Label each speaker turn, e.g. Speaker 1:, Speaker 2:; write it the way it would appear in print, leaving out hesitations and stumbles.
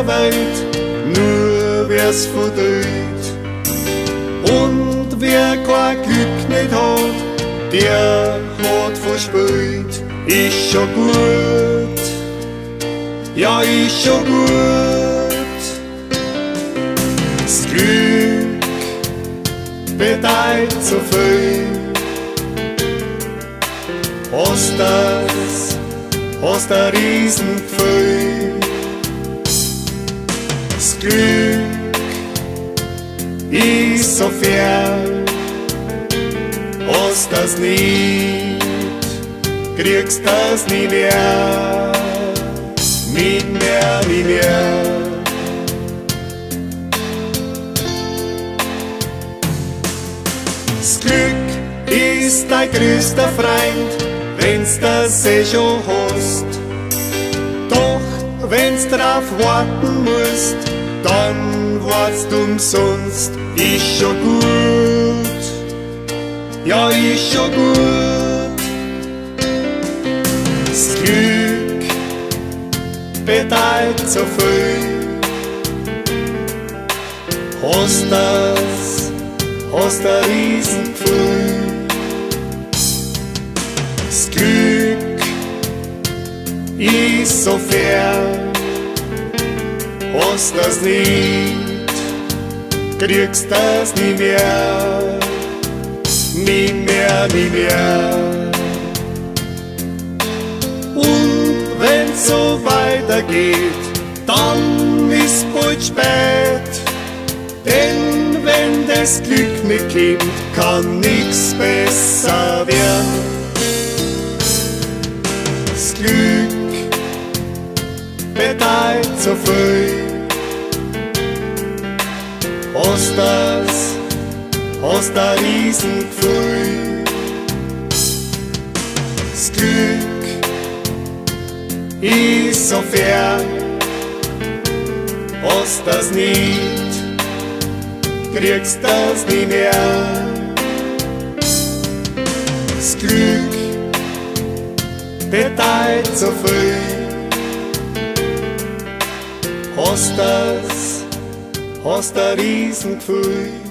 Speaker 1: der Welt, nur wer's verdreht. Und wer kein Glück nicht hat, der hat verspielt. Ist schon gut, ja, ist schon gut. Das Glück bedeutet so viel. Hast ein Riesengefühl. Das Glück ist so fern. Hast das nicht, kriegst das nie mehr. Nie mehr, nie mehr. Das Glück ist dein größter Freund, wenn's das schon hast. Doch wenn's drauf warten musst, dann wartest du umsonst. Ist schon gut, ja, ist schon gut. Das Glück bedeutet so viel. Hast ein Riesengefühl. Das Glück ist so fern. Hast das nicht, kriegst das nie mehr. Nie mehr, nie mehr. Und wenn's so weitergeht, dann ist bald spät. Denn wenn das Glück nicht kommt, kann nix besser werden. Das Glück bedeutet so viel. Hast ein Riesengefühl. Das Glück ist so fern. Hast das nicht, kriegst das nie mehr. Das Glück bedeutet so viel. Hast ein Riesengefühl.